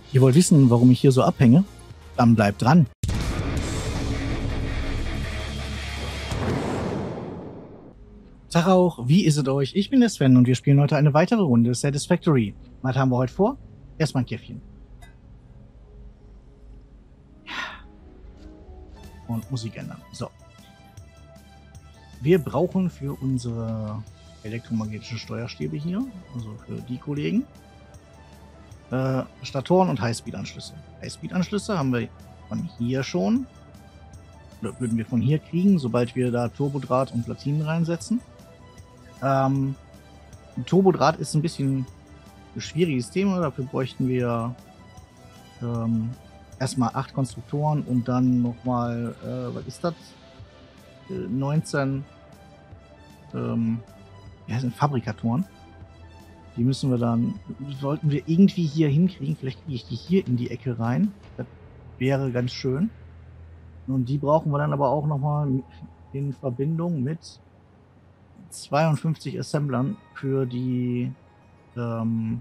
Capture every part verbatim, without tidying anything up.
Ihr wollt wissen, warum ich hier so abhänge? Dann bleibt dran. Tag auch, wie ist es euch? Ich bin der Sven und wir spielen heute eine weitere Runde Satisfactory. Was haben wir heute vor? Erstmal ein Käffchen. Und Musik ändern. So. Wir brauchen für unsere elektromagnetischen Steuerstäbe hier, also für die Kollegen, äh, Statoren und Highspeed-Anschlüsse. Highspeed-Anschlüsse haben wir von hier schon. Oder würden wir von hier kriegen, sobald wir da Turbodraht und Platinen reinsetzen. Ähm, Turbodraht ist ein bisschen ein schwieriges Thema. Dafür bräuchten wir ähm, erstmal acht Konstruktoren und dann nochmal, äh, was ist das? Äh, neunzehn ähm, ja, sind Fabrikatoren. Die müssen wir dann, sollten wir irgendwie hier hinkriegen. Vielleicht kriege ich die hier in die Ecke rein. Das wäre ganz schön. Und die brauchen wir dann aber auch nochmal in Verbindung mit zweiundfünfzig Assemblern für die ähm,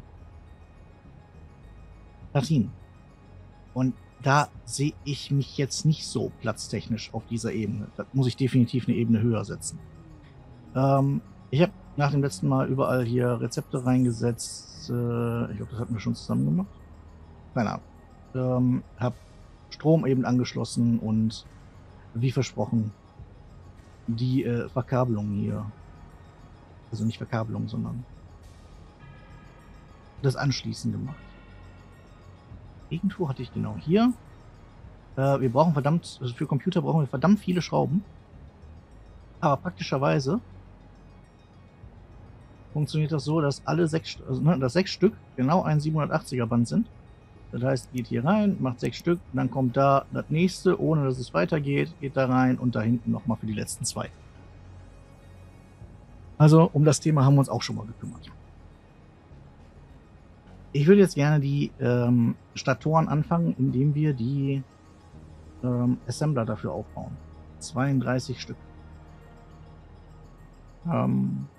Platinen. Und da sehe ich mich jetzt nicht so platztechnisch auf dieser Ebene. Da muss ich definitiv eine Ebene höher setzen. Ähm, ich habe nach dem letzten Mal überall hier Rezepte reingesetzt. Äh, ich glaube, das hatten wir schon zusammen gemacht. Keine Ahnung. Ähm, habe Strom eben angeschlossen und wie versprochen die äh, Verkabelung hier. Also nicht Verkabelung, sondern das Anschließen gemacht. Irgendwo hatte ich genau hier. Äh, wir brauchen verdammt, also für Computer brauchen wir verdammt viele Schrauben. Aber praktischerweise funktioniert das so, dass alle sechs, also, ne, dass sechs Stück genau ein siebenhundertachtziger Band sind. Das heißt, geht hier rein, macht sechs Stück, dann kommt da das nächste, ohne dass es weitergeht, geht da rein und da hinten nochmal für die letzten zwei. Also um das Thema haben wir uns auch schon mal gekümmert. Ich würde jetzt gerne die ähm, Statoren anfangen, indem wir die ähm, Assembler dafür aufbauen. zweiunddreißig Stück. Ähm,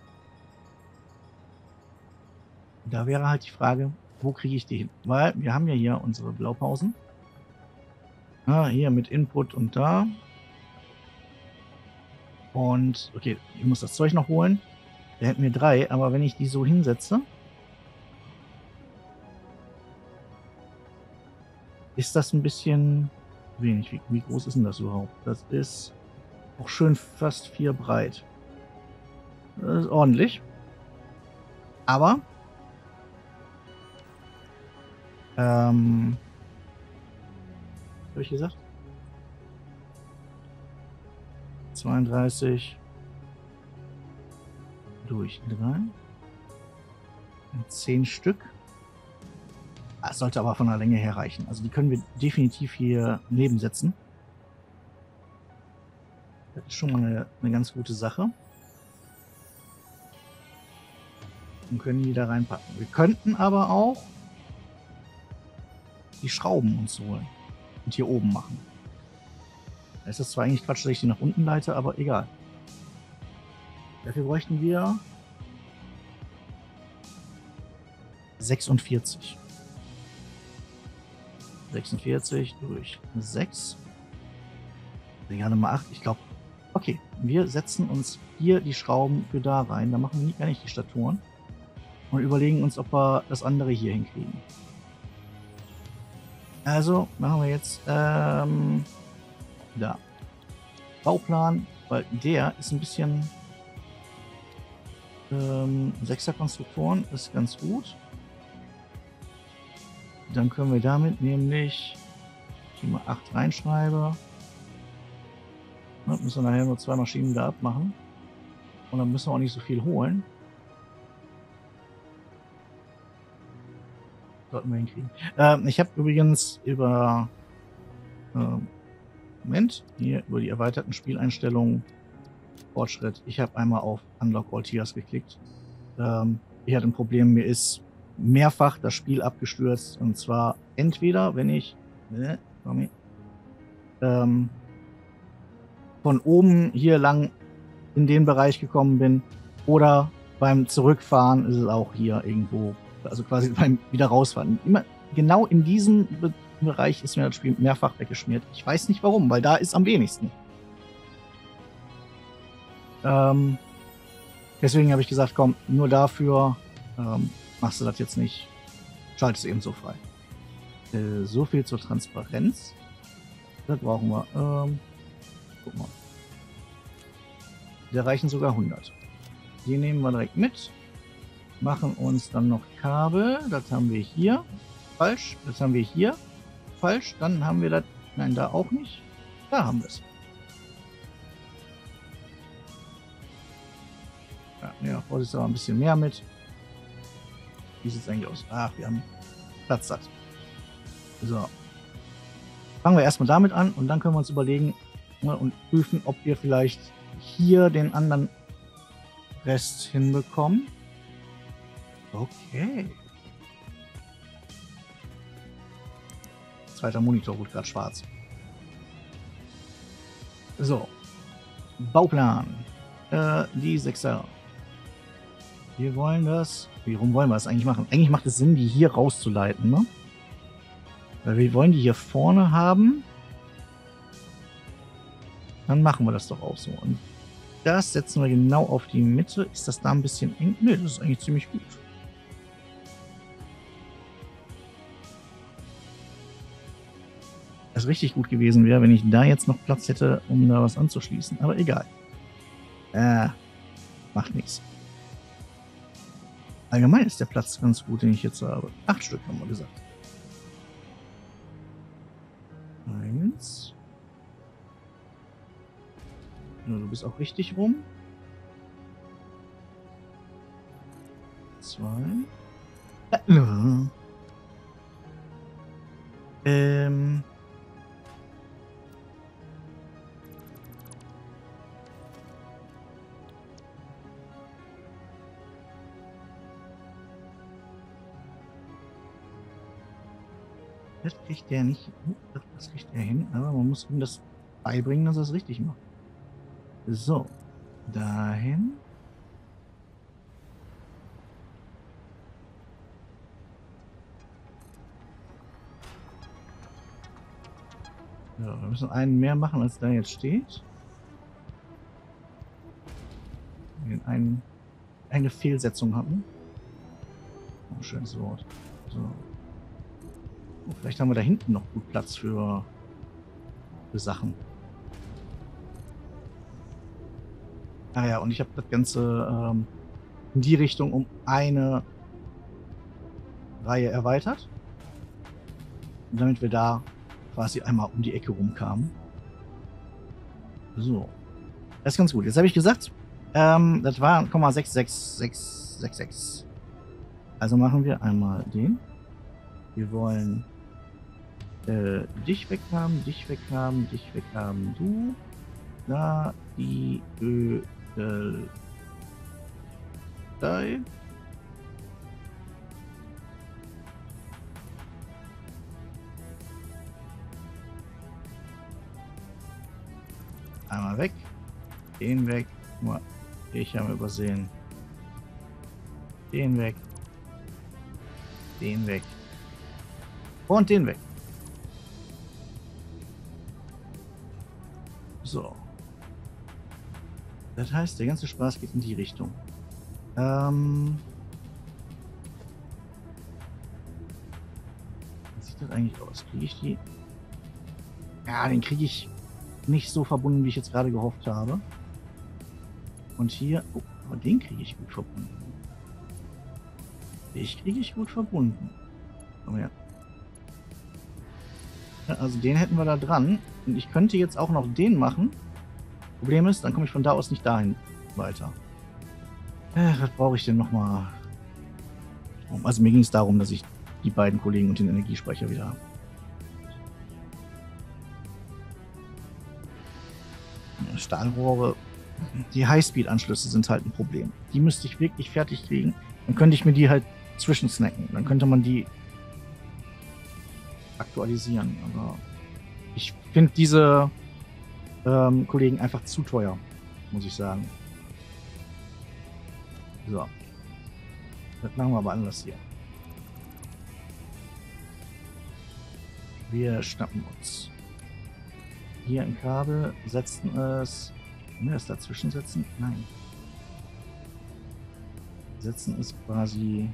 da wäre halt die Frage, wo kriege ich die hin? Weil wir haben ja hier unsere Blaupausen. Ah, hier mit Input und da. Und, okay, ich muss das Zeug noch holen. Da hätten wir drei, aber wenn ich die so hinsetze, ist das ein bisschen wenig. Wie, wie groß ist denn das überhaupt? Das ist auch schön fast vier breit. Das ist ordentlich. Aber ähm, was habe ich gesagt? zweiunddreißig durch drei. zehn Stück. Das sollte aber von der Länge her reichen. Also die können wir definitiv hier nebensetzen. Das ist schon mal eine, eine ganz gute Sache. Und können die da reinpacken. Wir könnten aber auch die Schrauben uns holen und hier oben machen. Da ist das zwar eigentlich Quatsch, dass ich die nach unten leite, aber egal. Dafür bräuchten wir sechsundvierzig. sechsundvierzig durch sechs. Egal, mal acht. Ich glaube, okay, wir setzen uns hier die Schrauben für da rein. Da machen wir gar nicht die Statoren. Und überlegen uns, ob wir das andere hier hinkriegen. Also machen wir jetzt ähm, da. Bauplan, weil der ist ein bisschen ähm, sechser Konstruktoren ist ganz gut. Dann können wir damit nämlich, ich mal acht reinschreibe, ne, müssen wir nachher nur zwei Maschinen da abmachen. Und dann müssen wir auch nicht so viel holen. Sollten wir hinkriegen. Ähm, ich habe übrigens über ähm, Moment, hier über die erweiterten Spieleinstellungen Fortschritt. Ich habe einmal auf Unlock All Tiers geklickt. Ähm, ich hatte ein Problem, mir ist mehrfach das Spiel abgestürzt. Und zwar entweder, wenn ich äh, ähm, von oben hier lang in den Bereich gekommen bin oder beim Zurückfahren ist es auch hier irgendwo, also quasi beim wieder rausfahren. Immer, genau in diesem Be Bereich ist mir das Spiel mehrfach weggeschmiert. Ich weiß nicht warum, weil da ist am wenigsten. Ähm, deswegen habe ich gesagt, komm, nur dafür ähm, machst du das jetzt nicht. Schaltest eben so frei. Äh, so viel zur Transparenz. Das brauchen wir. Ähm, guck mal. Wir reichen sogar hundert. Die nehmen wir direkt mit. Machen uns dann noch Kabel. Das haben wir hier. Falsch. Das haben wir hier. Falsch. Dann haben wir das. Nein, da auch nicht. Da haben wir es. Ja, ja, Vorsicht, aber ein bisschen mehr mit. Wie sieht es eigentlich aus? Ach, wir haben Platz satt. So. Fangen wir erstmal damit an und dann können wir uns überlegen, ne, und prüfen, ob wir vielleicht hier den anderen Rest hinbekommen. Okay. Zweiter Monitor wird gerade schwarz. So. Bauplan. Äh, die Sechser. Wir wollen das. Warum wollen wir das eigentlich machen? Eigentlich macht es Sinn, die hier rauszuleiten, ne? Weil wir wollen die hier vorne haben. Dann machen wir das doch auch so. Und das setzen wir genau auf die Mitte. Ist das da ein bisschen eng? Ne, das ist eigentlich ziemlich gut. Was richtig gut gewesen wäre, wenn ich da jetzt noch Platz hätte, um da was anzuschließen. Aber egal. Äh, macht nichts. Allgemein ist der Platz ganz gut, den ich jetzt habe. Acht Stück haben wir gesagt. Eins. Ja, du bist auch richtig rum. Zwei. Äh, ähm. Das kriegt der nicht. Das kriegt er hin, aber man muss ihm das beibringen, dass er es richtig macht. So. Dahin. Ja, wir müssen einen mehr machen, als da jetzt steht. Wir einen, eine Fehlsetzung hatten. Oh, schönes Wort. So. Oh, vielleicht haben wir da hinten noch gut Platz für, für Sachen. Ah ja, und ich habe das Ganze ähm, in die Richtung um eine Reihe erweitert. Und damit wir da quasi einmal um die Ecke rumkamen. So. Das ist ganz gut. Jetzt habe ich gesagt, ähm, das war null Komma sechs sechs sechs sechs sechs. Also machen wir einmal den. Wir wollen äh, dich weghaben, dich weghaben, dich weghaben, du. Da, die, ö, äh, da. Einmal weg. Den weg. Ich habe übersehen. Den weg. Den weg. Und den weg. So. Das heißt, der ganze Spaß geht in die Richtung. Ähm. Wie sieht das eigentlich aus? Kriege ich die? Ja, den kriege ich nicht so verbunden, wie ich jetzt gerade gehofft habe. Und hier, oh, aber den kriege ich gut verbunden. Ich kriege ich gut verbunden. Komm her. Ja, also den hätten wir da dran. Und ich könnte jetzt auch noch den machen. Problem ist, dann komme ich von da aus nicht dahin weiter. Äh, was brauche ich denn nochmal? Also mir ging es darum, dass ich die beiden Kollegen und den Energiespeicher wieder habe. Stahlrohre, die Highspeed-Anschlüsse sind halt ein Problem. Die müsste ich wirklich fertig kriegen. Dann könnte ich mir die halt zwischensnacken. Dann könnte man die aktualisieren. Aber ich finde diese ähm, Kollegen einfach zu teuer, muss ich sagen. So. Das machen wir aber anders hier. Wir schnappen uns hier ein Kabel, setzen es. Können wir es dazwischen setzen? Nein. Setzen es quasi.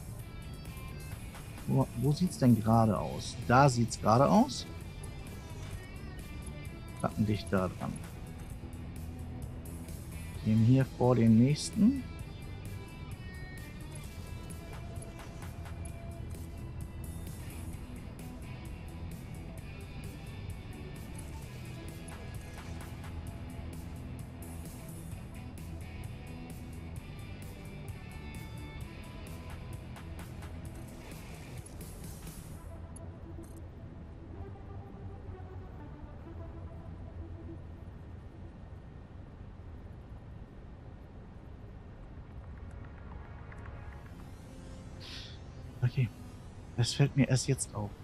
Wo, wo sieht es denn gerade aus? Da sieht es gerade aus. Packen dich da dran. Gehen hier vor den nächsten. Okay, das fällt mir erst jetzt auf.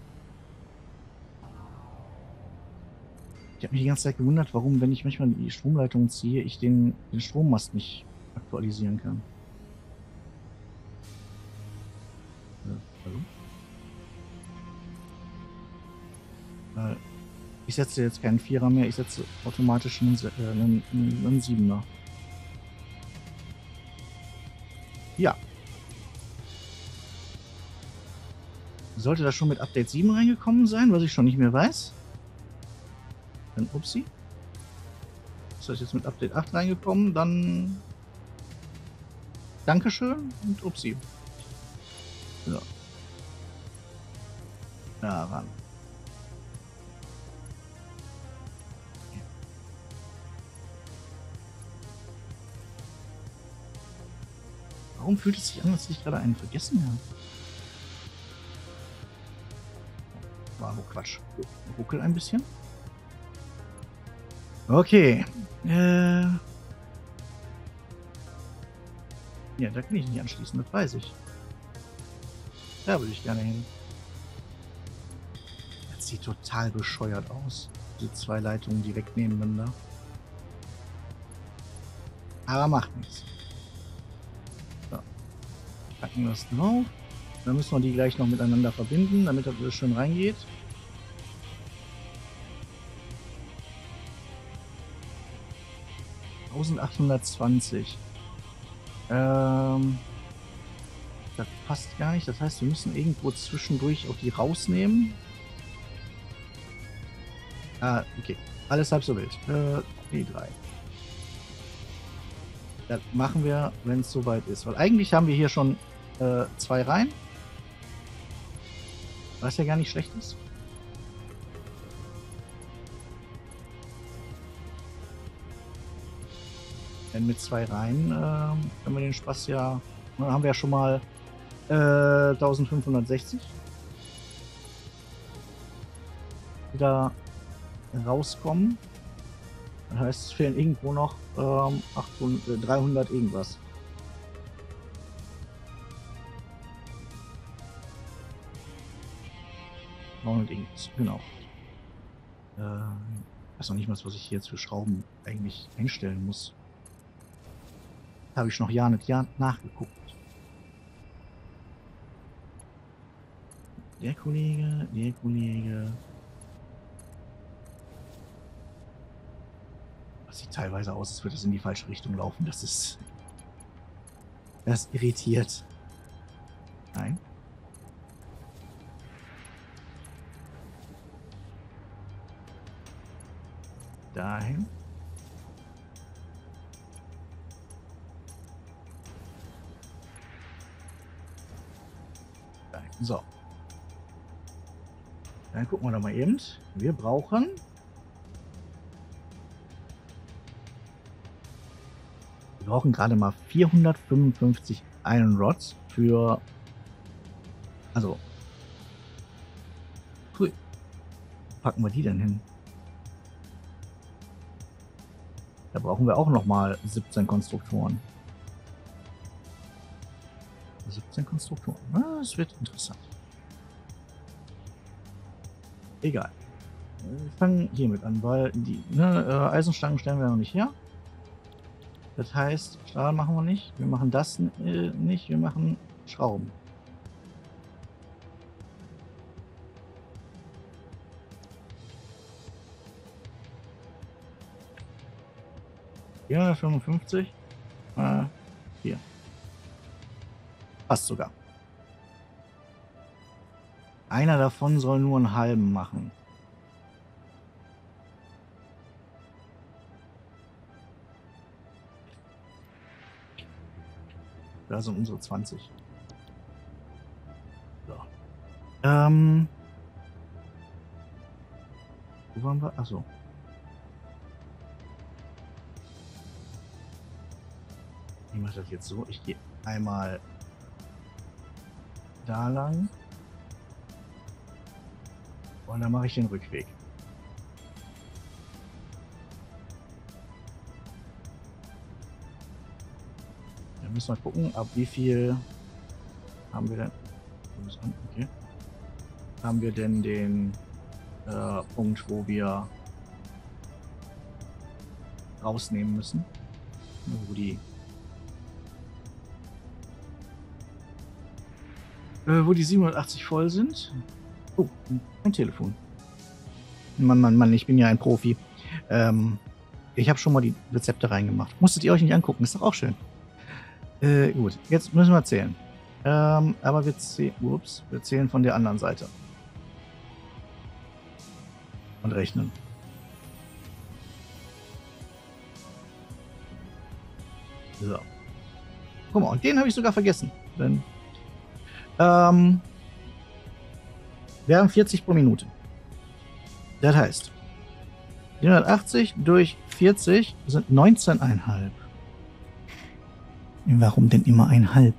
Ich habe mich die ganze Zeit gewundert, warum, wenn ich manchmal die Stromleitung ziehe, ich den, den Strommast nicht aktualisieren kann. Ja, hallo? Ich setze jetzt keinen Vierer mehr, ich setze automatisch einen, äh, einen, einen Siebener. Ja. Sollte das schon mit Update sieben reingekommen sein, was ich schon nicht mehr weiß? Dann upsi. Ist das jetzt mit Update acht reingekommen? Dann Dankeschön und upsi. So. Daran. Warum fühlt es sich an, als ich gerade einen vergessen habe? War nur Quatsch. Ruckel ein bisschen. Okay. Äh ja, da kann ich nicht anschließen, das weiß ich. Da würde ich gerne hin. Das sieht total bescheuert aus. Die zwei Leitungen direkt nebeneinander. Aber macht nichts. So. Packen wir das drauf. Dann müssen wir die gleich noch miteinander verbinden, damit das alles schön reingeht. eintausendachthundertzwanzig. Ähm, das passt gar nicht. Das heißt, wir müssen irgendwo zwischendurch auch die rausnehmen. Ah, okay. Alles halb so wild. Äh, E drei. Das machen wir, wenn es soweit ist. Weil eigentlich haben wir hier schon äh, zwei Reihen. Was ja gar nicht schlecht ist. Denn mit zwei Reihen äh, können wir den Spaß ja... Dann haben wir ja schon mal äh, eintausendfünfhundertsechzig. Wieder rauskommen. Das heißt, es fehlen irgendwo noch ähm, achthundert, äh, dreihundert irgendwas. dreihundert irgendwas, genau. Äh, ich weiß noch nicht mal, was ich hier jetzt für Schrauben eigentlich einstellen muss. Habe ich noch ja nicht ja nachgeguckt. Der Kollege, der Kollege. Das sieht teilweise aus, als würde es in die falsche Richtung laufen. Das ist... Das irritiert. Nein. Dahin. Dahin. So. Dann gucken wir da mal eben. Wir brauchen... Wir brauchen gerade mal vierhundertfünfundfünfzig Iron Rods für... Also... Cool. Wo packen wir die denn hin? Da brauchen wir auch noch mal siebzehn Konstruktoren. siebzehn Konstruktoren. Das wird interessant. Egal. Wir fangen hiermit an, weil die ne, äh, Eisenstangen stellen wir noch nicht her. Das heißt, Stahl machen wir nicht. Wir machen das äh, nicht. Wir machen Schrauben. vierhundertfünfundfünfzig. Äh, hier. Passt sogar. Einer davon soll nur einen halben machen. Da sind unsere zwanzig. So. Ähm. Wo waren wir? Achso. Ich mache das jetzt so. Ich gehe einmal da lang. Und dann mache ich den Rückweg. Dann müssen wir gucken, ab wie viel haben wir denn. Okay. Haben wir denn den äh, Punkt, wo wir rausnehmen müssen? Wo die. Äh, wo die siebenhundertachtzig voll sind. Oh, ein Telefon. Mann, Mann, Mann, ich bin ja ein Profi. Ähm, ich habe schon mal die Rezepte reingemacht. Musstet ihr euch nicht angucken, ist doch auch schön. Äh, gut, jetzt müssen wir zählen. Ähm, aber wir, zäh Ups, wir zählen von der anderen Seite. Und rechnen. So. Guck mal, und den habe ich sogar vergessen. Denn, ähm, wir haben vierzig pro Minute. Das heißt, vierhundertachtzig durch vierzig sind neunzehn Komma fünf. Warum denn immer ein halb?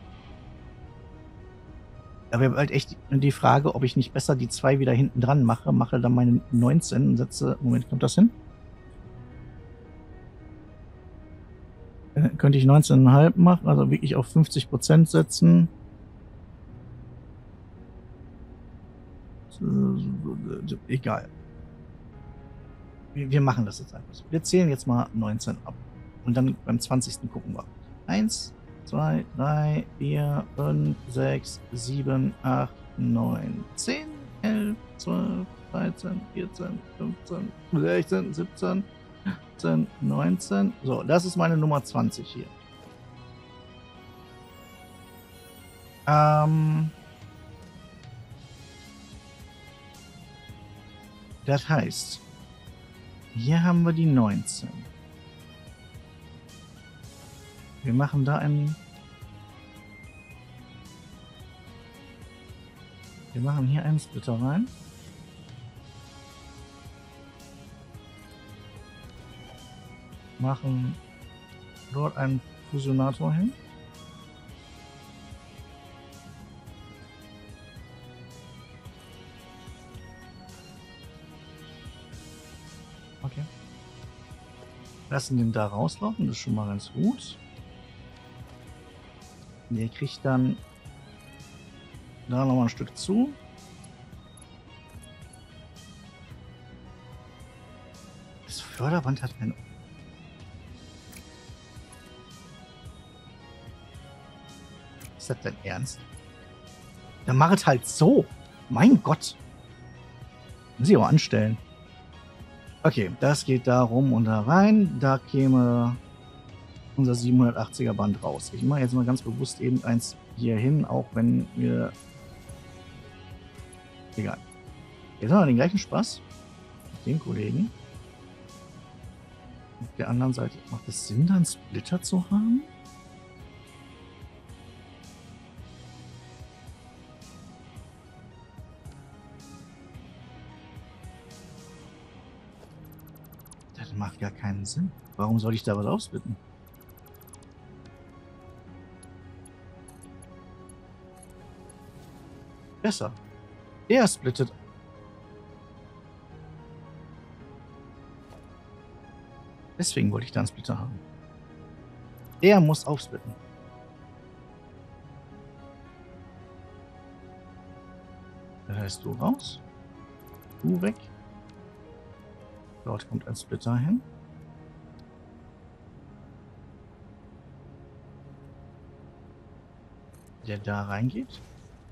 Aber wir haben halt echt die Frage, ob ich nicht besser die zwei wieder hinten dran mache, mache dann meine neunzehn und setze. Moment, kommt das hin? Äh, könnte ich neunzehn Komma fünf machen, also wirklich auf fünfzig Prozent setzen. Egal. Wir, wir machen das jetzt einfach so. Wir zählen jetzt mal neunzehn ab. Und dann beim zwanzigsten gucken wir. eins, zwei, drei, vier, fünf, sechs, sieben, acht, neun, zehn, elf, zwölf, dreizehn, vierzehn, fünfzehn, sechzehn, siebzehn, achtzehn, neunzehn. So, das ist meine Nummer zwanzig hier. Ähm... Das heißt, hier haben wir die neunzehn. Wir machen da einen... Wir machen hier einen Splitter rein. Machen dort einen Fusionator hin. Okay. Lassen den da rauslaufen, das ist schon mal ganz gut. Der kriegt dann da noch mal ein Stück zu. Das Förderband hat ein... Ist das denn ernst? Dann mach es halt so. Mein Gott. Muss ich auch anstellen. Okay, das geht da rum und da rein. Da käme unser siebenhundertachtziger Band raus. Ich mache jetzt mal ganz bewusst eben eins hier hin, auch wenn wir... Egal. Jetzt haben wir den gleichen Spaß mit dem Kollegen. Auf der anderen Seite macht es Sinn, da einen Splitter zu haben? Das macht gar keinen Sinn. Warum soll ich da was aufsplitten? Besser. Er splittet. Deswegen wollte ich da einen Splitter haben. Er muss aufsplitten. Das heißt, du raus. Du weg. Dort kommt ein Splitter hin. Der da reingeht.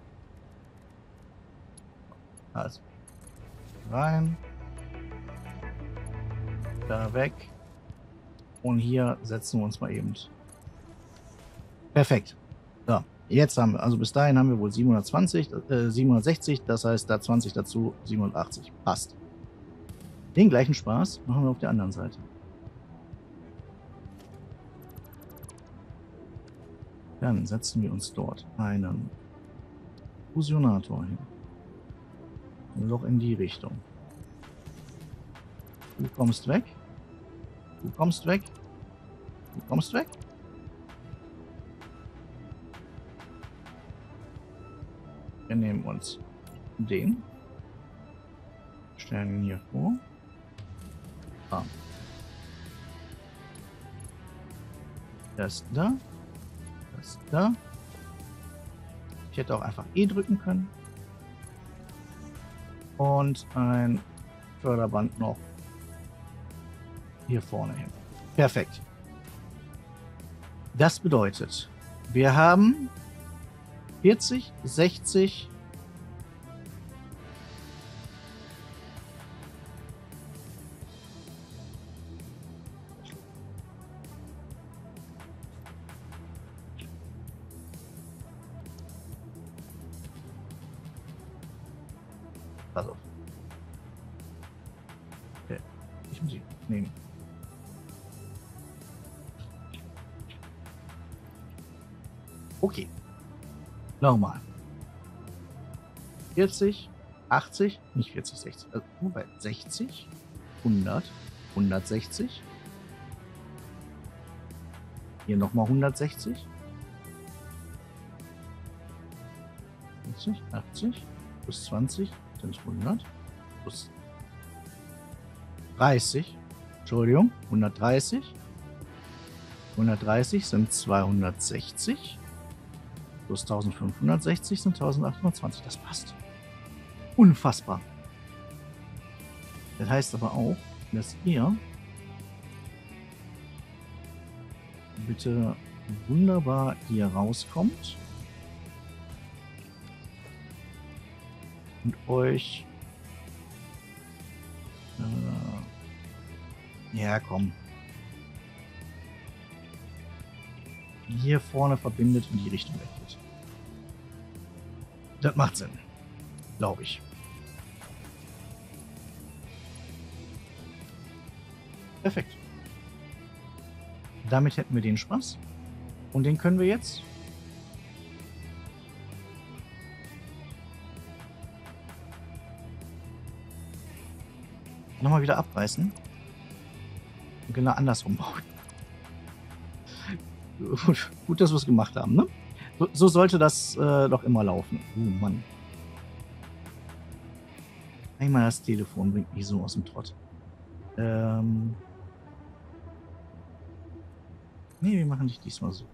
Also. Rein. Da weg. Und hier setzen wir uns mal eben. Perfekt. So, jetzt haben wir, also bis dahin haben wir wohl siebenhundertzwanzig, äh, siebenhundertsechzig, das heißt da zwanzig dazu, siebenhundertachtzig. Passt. Den gleichen Spaß machen wir auf der anderen Seite. Dann setzen wir uns dort einen Fusionator hin. Ein Loch in die Richtung. Du kommst weg. Du kommst weg. Du kommst weg. Wir nehmen uns den. Stellen ihn hier vor. Ah. Das da. Das da. Ich hätte auch einfach E drücken können. Und ein Förderband noch hier vorne hin. Perfekt. Das bedeutet, wir haben vierzig, sechzig, also okay. Ich muss sie nehmen. Okay. Nochmal. vierzig, achtzig, nicht vierzig, sechzig, also bei sechzig, hundert, hundertsechzig. Hier nochmal hundertsechzig. vierzig, achtzig, plus zwanzig sind hundert, plus dreißig, Entschuldigung, hundertdreißig. hundertdreißig sind zweihundertsechzig. Plus eintausendfünfhundertsechzig sind eintausendachthundertzwanzig. Das passt. Unfassbar. Das heißt aber auch, dass ihr bitte wunderbar hier rauskommt und euch äh, ja komm hier vorne verbindet und die Richtung weggeht. Das macht Sinn. Glaube ich. Perfekt. Damit hätten wir den Spaß. Und den können wir jetzt nochmal wieder abreißen und genau andersrum bauen. Gut, gut, dass wir es gemacht haben, ne? So, so sollte das äh, doch immer laufen. Oh Mann. Einmal das Telefon bringt mich so aus dem Trott. Ähm. Nee, wir machen dich diesmal so.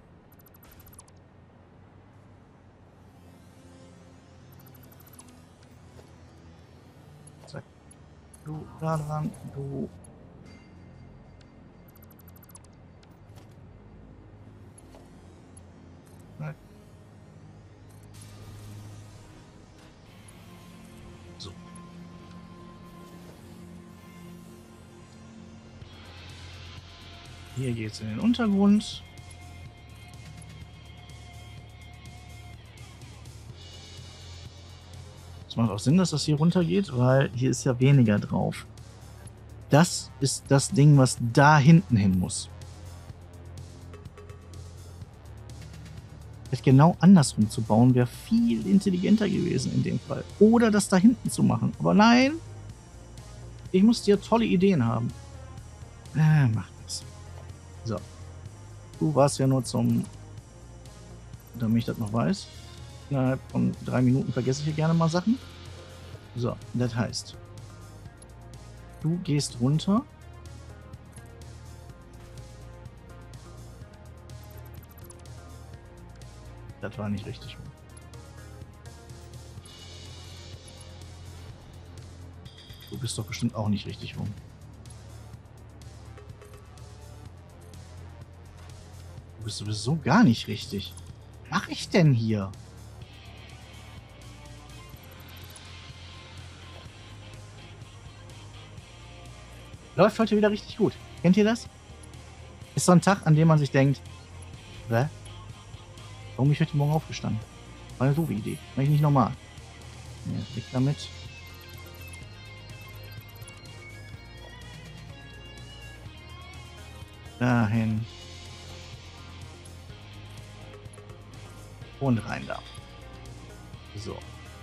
Zack. Du da dran, du. So. Hier geht es in den Untergrund. Es macht auch Sinn, dass das hier runter geht, weil hier ist ja weniger drauf. Das ist das Ding, was da hinten hin muss. Genau andersrum zu bauen, wäre viel intelligenter gewesen in dem Fall. Oder das da hinten zu machen. Aber nein, ich muss dir tolle Ideen haben. Äh, mach das. So. Du warst ja nur zum, damit ich das noch weiß. Innerhalb von drei Minuten vergesse ich hier gerne mal Sachen. So, das heißt, du gehst runter. Das war nicht richtig rum. Du bist doch bestimmt auch nicht richtig rum. Du bist sowieso gar nicht richtig. Was mache ich denn hier? Läuft heute wieder richtig gut. Kennt ihr das? Ist so ein Tag, an dem man sich denkt, hä? Warum bin ich heute Morgen aufgestanden? War eine doofe Idee. War ich nicht normal. Ja, weg damit. Dahin. Und rein da. So.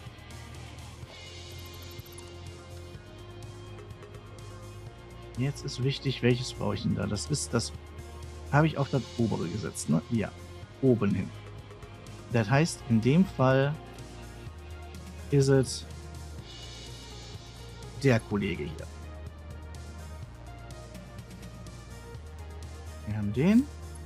Jetzt ist wichtig, welches brauche ich denn da? Das ist das. Habe ich auf das obere gesetzt, ne? Ja. Oben hin. Das heißt, in dem Fall ist es der Kollege hier. Wir haben den.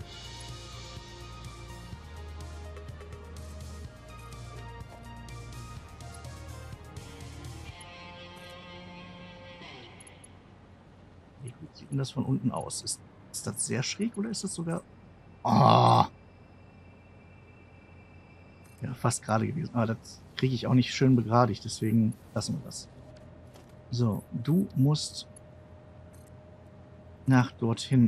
Wie gut sieht denn das von unten aus? Ist, ist das sehr schräg oder ist das sogar... Oh! Ja, fast gerade gewesen. Aber das kriege ich auch nicht schön begradigt, deswegen lassen wir das. So, du musst nach dorthin.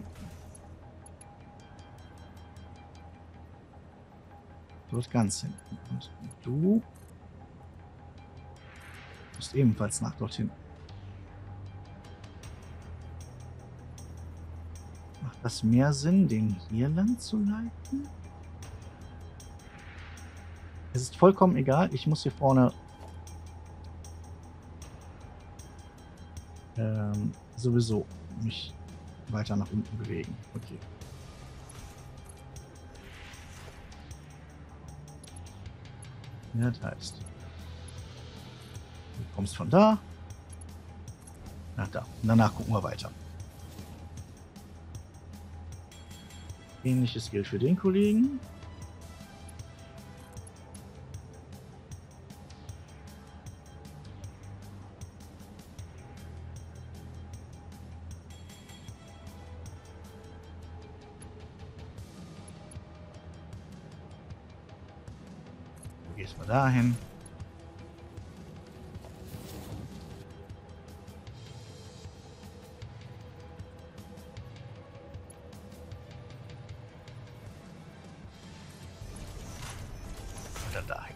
Dort ganz hinten. Und du musst ebenfalls nach dorthin. Macht das mehr Sinn, den hier lang zu leiten? Es ist vollkommen egal. Ich muss hier vorne ähm, sowieso mich weiter nach unten bewegen. Okay. Ja, das heißt, du kommst von da nach da. Und danach gucken wir weiter. Ähnliches gilt für den Kollegen. Du gehst mal dahin. Und dann dahin.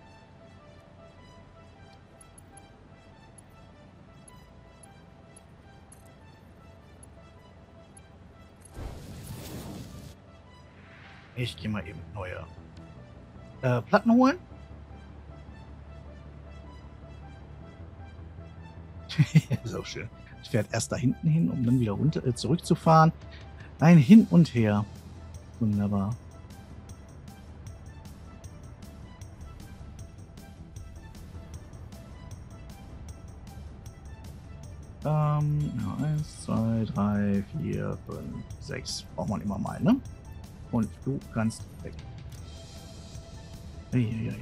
Ich gehe mal eben neue äh, Platten holen. So schön. Ich fährt erst da hinten hin, um dann wieder runter äh, zurückzufahren. Ein Hin und Her. Wunderbar. Ähm, ja, eins, zwei, drei, vier, fünf, sechs. Braucht man immer mal, ne? Und du kannst weg. Eieiei.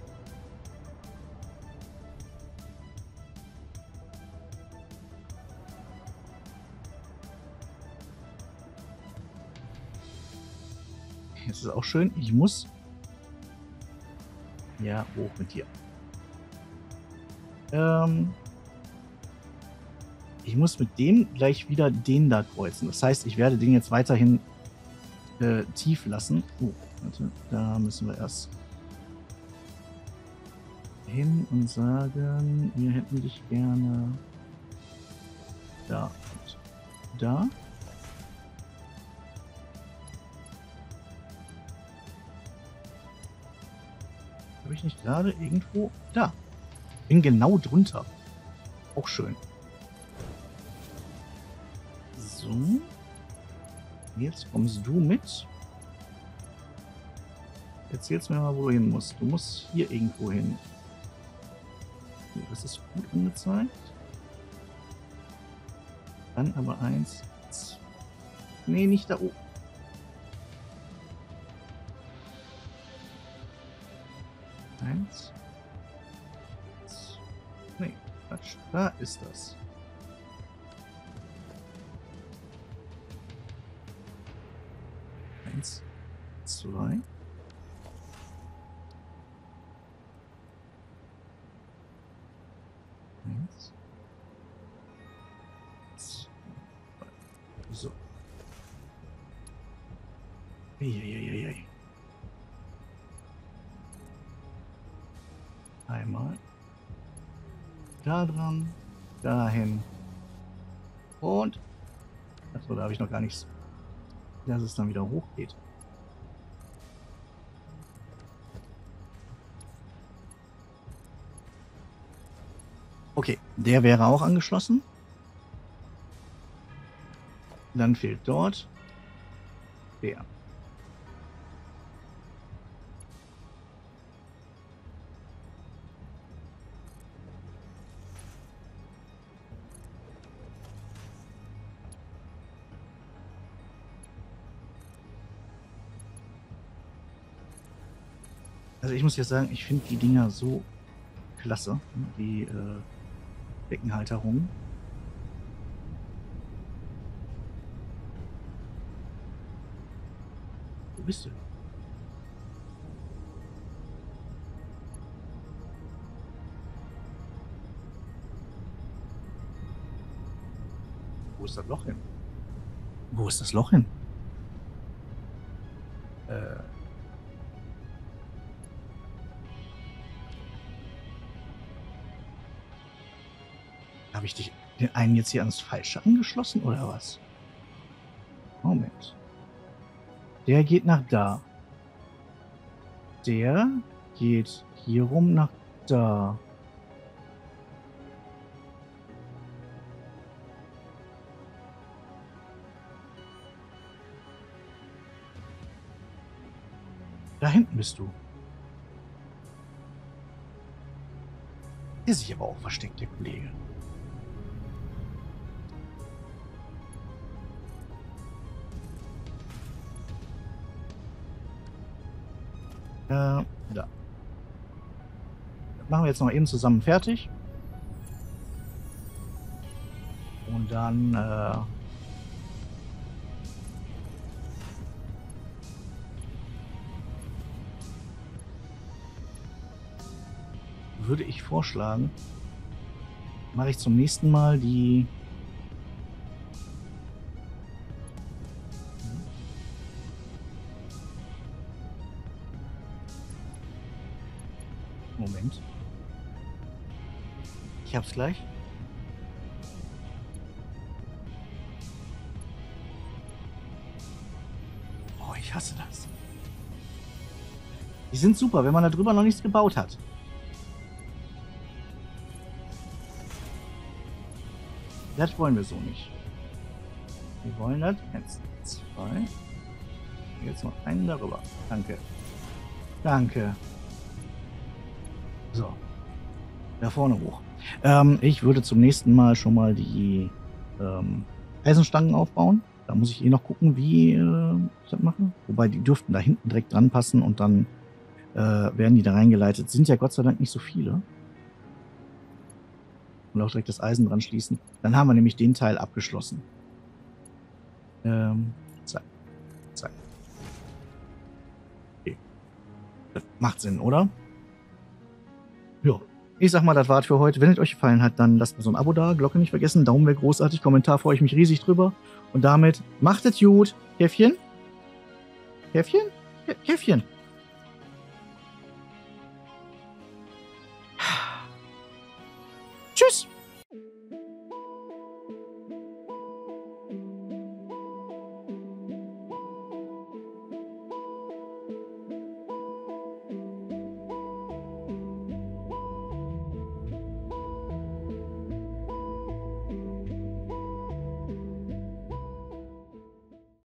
Jetzt ist auch schön. Ich muss. Ja, hoch mit dir. Ähm. Ich muss mit dem gleich wieder den da kreuzen. Das heißt, ich werde den jetzt weiterhin äh, tief lassen. Oh, warte, da müssen wir erst hin und sagen, wir hätten dich gerne da und da. Habe ich nicht gerade irgendwo? Da. Bin genau drunter. Auch schön. So. Jetzt kommst du mit. Erzählst mir mal, wo du hin musst. Du musst hier irgendwo hin. Das ist gut angezeigt. Dann aber eins. Zwei. Nee, nicht da oben. Eins. Zwei. Nee, Quatsch. Da ist das. Eins. Zwei. Eins. Zwei. So. Eieieiei. Einmal. Da dran. Dahin. Und. Achso, da habe ich noch gar nichts. Dass es dann wieder hochgeht. Okay, der wäre auch angeschlossen. Dann fehlt dort der. Also ich muss jetzt sagen, ich finde die Dinger so klasse, die äh, Beckenhalterung. Wo bist du? Wo ist das Loch hin? Wo ist das Loch hin? Äh. Habe ich dich den einen jetzt hier ans Falsche angeschlossen oder was? Moment. Der geht nach da. Der geht hier rum nach da. Da hinten bist du. Der ist sich aber auch versteckt, der Kollege. Äh, da. Das machen wir jetzt noch eben zusammen fertig. Und dann, äh, würde ich vorschlagen, mache ich zum nächsten Mal die Moment. Ich hab's gleich. Oh, ich hasse das. Die sind super, wenn man da drüber noch nichts gebaut hat. Das wollen wir so nicht. Wir wollen das. Eins, zwei. Jetzt noch einen darüber. Danke. Danke. So. Da vorne hoch. Ähm, ich würde zum nächsten Mal schon mal die ähm, Eisenstangen aufbauen. Da muss ich eh noch gucken, wie äh, ich das mache. Wobei die dürften da hinten direkt dran passen und dann äh, werden die da reingeleitet. Sind ja Gott sei Dank nicht so viele. Und auch direkt das Eisen dran schließen. Dann haben wir nämlich den Teil abgeschlossen. Ähm, zack. Zack. Okay. Das macht Sinn, oder? Ja. Ich sag mal, das war's für heute. Wenn es euch gefallen hat, dann lasst mir so ein Abo da. Glocke nicht vergessen. Daumen wäre großartig. Kommentar freue ich mich riesig drüber. Und damit macht es gut. Käffchen? Käffchen? Käffchen. Tschüss.